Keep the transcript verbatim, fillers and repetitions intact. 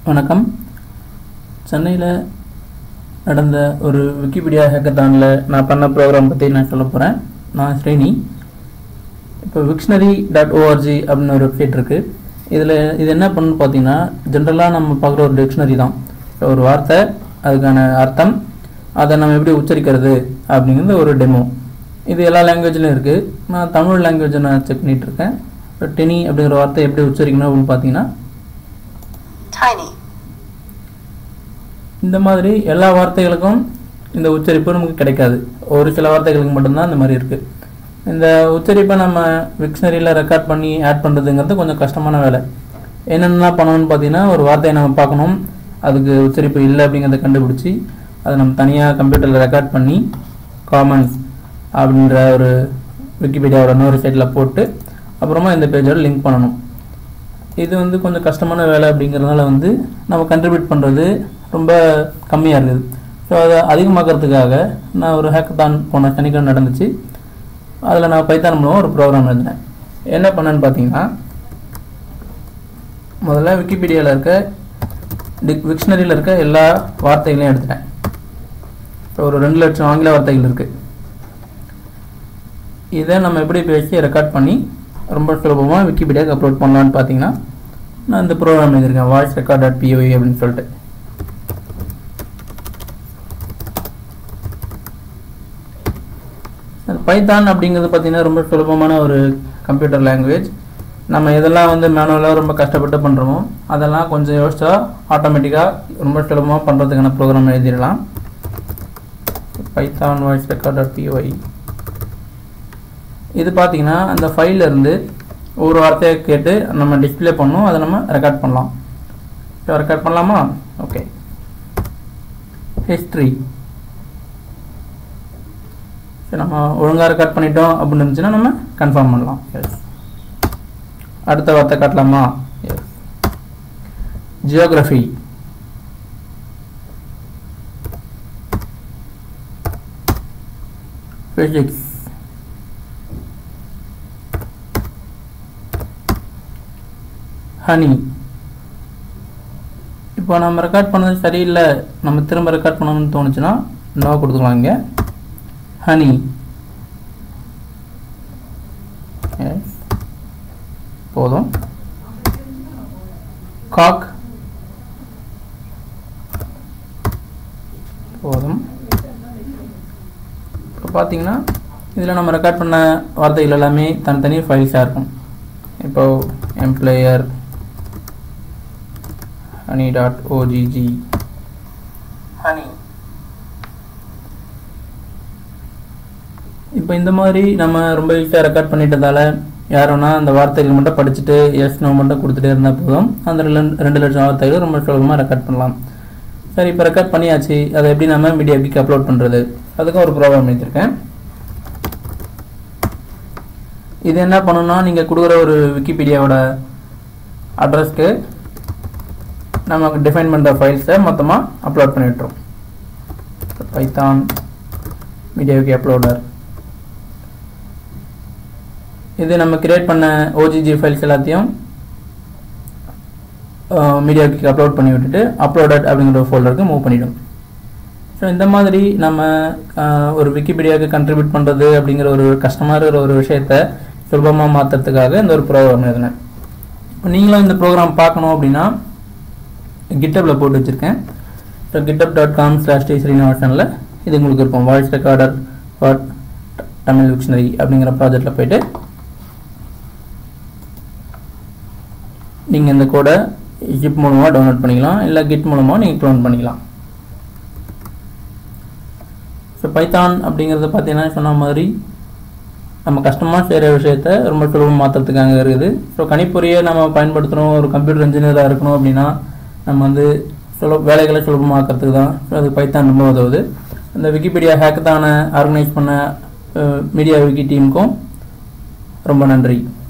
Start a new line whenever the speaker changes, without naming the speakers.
வணக்கம். சென்னையில் நடந்த ஒரு விக்கிபீடியா ஹேக்கத்தானில் நான் பண்ண ப்ரோக்ராம் பற்றி நான் சொல்ல போகிறேன். நான் ஸ்ரீனி. இப்போ விக்ஷனரி டாட் ஓஆர்ஜி அப்படின்னு ஒரு வெப்சைட் இருக்குது. இதில் இது என்ன பண்ணுன்னு பார்த்தீங்கன்னா, ஜென்ரலாக நம்ம பார்க்குற ஒரு டிக்ஷனரி தான். ஒரு வார்த்தை, அதுக்கான அர்த்தம், அதை நம்ம எப்படி உச்சரிக்கிறது அப்படிங்கிறது ஒரு டெமோ. இது எல்லா லாங்குவேஜ்லையும் இருக்குது. நான் தமிழ் லாங்குவேஜை நான் செக் பண்ணிகிட்ருக்கேன். இப்போ டெனி அப்படிங்கிற வார்த்தை எப்படி உச்சரிக்கணும் அப்படின்னு பார்த்தீங்கன்னா, இந்த மாதிரி எல்லா வார்த்தைகளுக்கும் இந்த உச்சரிப்பு நமக்கு கிடைக்காது. ஒரு சில வார்த்தைகளுக்கு மட்டும்தான் இந்த மாதிரி இருக்குது. இந்த உச்சரிப்பை நம்ம விக்ஷனரியில் ரெக்கார்ட் பண்ணி ஆட் பண்ணுறதுங்கிறது கொஞ்சம் கஷ்டமான வேலை. என்னென்னலாம் பண்ணணும்னு பார்த்தீங்கன்னா, ஒரு வார்த்தையை நம்ம பார்க்கணும், அதுக்கு உச்சரிப்பு இல்லை அப்படிங்கிறத கண்டுபிடிச்சி அதை நம்ம தனியாக கம்ப்யூட்டரில் ரெக்கார்ட் பண்ணி காமன்ஸ் அப்படின்ற ஒரு விக்கிபீடியாவோட இன்னொரு சைட்டில் போட்டு அப்புறமா இந்த பேஜோட லிங்க் பண்ணணும். இது வந்து கொஞ்சம் கஷ்டமான வேலை அப்படிங்கிறதுனால வந்து நம்ம கண்ட்ரிபியூட் பண்ணுறது ரொம்ப கம்மியாக இருக்குது. ஸோ அதை அதிகமாக்கிறதுக்காக நான் ஒரு ஹேக்கத்தான் போன சனிக்கிழமை நடந்துச்சு. அதில் நான் பைத்தான் மூலம் ஒரு ப்ரோக்ராம் எழுதினேன். என்ன பண்ணேன்னு பார்த்தீங்கன்னா, முதல்ல விக்கிபீடியாவில் இருக்க டிக் விக்ஷனரியில் இருக்க எல்லா வார்த்தைகளையும் எடுத்துட்டேன். இப்போ ஒரு ரெண்டு லட்சம் ஆங்கில வார்த்தைகள் இருக்குது. இதை நம்ம எப்படி பேசி ரெக்கார்ட் பண்ணி ரொம்ப சுலபமாக விக்கிபீடியாவுக்கு அப்லோட் பண்ணலான்னு பார்த்தீங்கன்னா, நான் இந்த ப்ரோக்ராம் எழுதியிருக்கேன், வாய்ஸ் ரெக்கார்ட் டாட் பிஓஇ அப்படின்னு சொல்லிட்டு. பைத்தான் அப்படிங்கிறது பார்த்தீங்கன்னா ரொம்ப சுலபமான ஒரு கம்ப்யூட்டர் லாங்குவேஜ். நம்ம எதெல்லாம் வந்து மேனுவலாக ரொம்ப கஷ்டப்பட்டு பண்ணுறோமோ அதெல்லாம் கொஞ்சம் யோசிச்சா ஆட்டோமேட்டிக்காக ரொம்ப சுலபமாக பண்ணுறதுக்கான ப்ரோக்ராம் எழுதிடலாம். Python voice record dot py. இது பார்த்தீங்கன்னா அந்த ஃபைலில் இருந்து ஒரு வார்த்தையை கேட்டு நம்ம டிஸ்பிளே பண்ணணும், அதை நம்ம ரெக்கார்ட் பண்ணலாம். இப்போ ரெக்கார்ட் பண்ணலாமா? ஓகே. ஹிஸ்ட்ரி நம்ம ஒழுங்காக ரெக்கார்ட் பண்ணிட்டோம் அப்படின்னு இருந்துச்சுன்னா நம்ம கன்ஃபார்ம் பண்ணலாம். எஸ். அடுத்த வார்த்தை காட்டலாமா? எஸ். Geography, physics, honey. இப்போ நம்ம ரெக்கார்ட் பண்ணது சரியில்லை, நம்ம திரும்ப ரெக்கார்ட் பண்ணணும்னு தோணுச்சுன்னா நோ கொடுத்துக்கலாம். இங்கே ஹனி. போதும். காக் போதும். இப்போ பார்த்தீங்கன்னா இதில் நம்ம ரெக்கார்ட் பண்ண வார்த்தைகள் எல்லாமே தனித்தனி ஃபைல்ஸாக இருக்கும். இப்போ employer honey dot OGG honey. இப்போ இந்த மாதிரி நம்ம ரொம்ப ஈஸியாக ரெக்கார்ட் பண்ணிட்டதால யாரோனா அந்த வார்த்தைகள் மட்டும் படிச்சுட்டு எஸ் நோ மட்டும் கொடுத்துட்டே இருந்தால் போதும், அந்த ரெண்டு லட்சம் வார்த்தைகள் ரொம்ப சுலபமாக ரெக்கார்ட் பண்ணலாம். சரி, இப்போ ரெக்கார்ட் பண்ணியாச்சு, அதை எப்படி நம்ம மீடியாவுக்கு அப்லோட் பண்ணுறது, அதுக்கும் ஒரு ப்ரோக்ராம் எடுத்திருக்கேன். இது என்ன பண்ணணும்னா, நீங்கள் கொடுக்குற ஒரு விக்கிபீடியாவோட அட்ரஸ்க்கு நமக்கு டிஃபைன் பண்ணுற ஃபைல்ஸை மொத்தமாக அப்லோட் பண்ணி விட்டுரும். பைத்தான் மீடியாவுக்கு அப்லோடர். இது நம்ம கிரியேட் பண்ண ஓஜிஜி ஃபைல்ஸ் எல்லாத்தையும் மீடியாவுக்கு அப்லோட் பண்ணி விட்டுட்டு அப்லோடட் அப்படிங்கிற ஒரு ஃபோல்டருக்கு மூவ் பண்ணிவிடும். ஸோ இந்த மாதிரி நம்ம ஒரு விக்கிபீடியாவுக்கு கண்ட்ரிபியூட் பண்ணுறது அப்படிங்கிற ஒரு கஷ்டமாக இருக்கிற ஒரு விஷயத்தை சுலபமாக மாற்றுறதுக்காக இந்த ஒரு ப்ரோக்ராம் எழுதினேன். இப்போ நீங்களும் இந்த ப்ரோக்ராம் பார்க்கணும் அப்படின்னா கிட்டப்பில் போட்டு வச்சுருக்கேன். So GitHub dot com slash T ஸ்ரீனிவாசனில் இது உங்களுக்கு இருக்கும். Voice recorder for Tamil Wiktionary அப்படிங்கிற ப்ராஜெக்டில் போய்ட்டு நீங்கள் இந்த கோடை ஜிப் மூலமாக டவுன்லோட் பண்ணிக்கலாம், இல்லை கிட் மூலமாக நீங்கள் க்ளோன் பண்ணிக்கலாம். ஸோ பைத்தான் அப்படிங்கிறத பார்த்தீங்கன்னா சொன்ன மாதிரி நம்ம கஷ்டமாக செய்கிற விஷயத்த ரொம்ப சுலபமாக மாற்றுறதுக்காக இருக்குது. ஸோ கணிப்பொறியை நம்ம பயன்படுத்துகிறோம், ஒரு கம்ப்யூட்டர் இன்ஜினியராக இருக்கணும் அப்படின்னா நம்ம வந்து சுல வேலைகளை சுலபமாக்கிறதுக்கு தான். ஸோ அது பைத்தான் ரொம்ப உதவுது. அந்த விக்கிபீடியா ஹேக்கத்தான ஆர்கனைஸ் பண்ண மீடியா விக்கி டீமுக்கும் ரொம்ப நன்றி.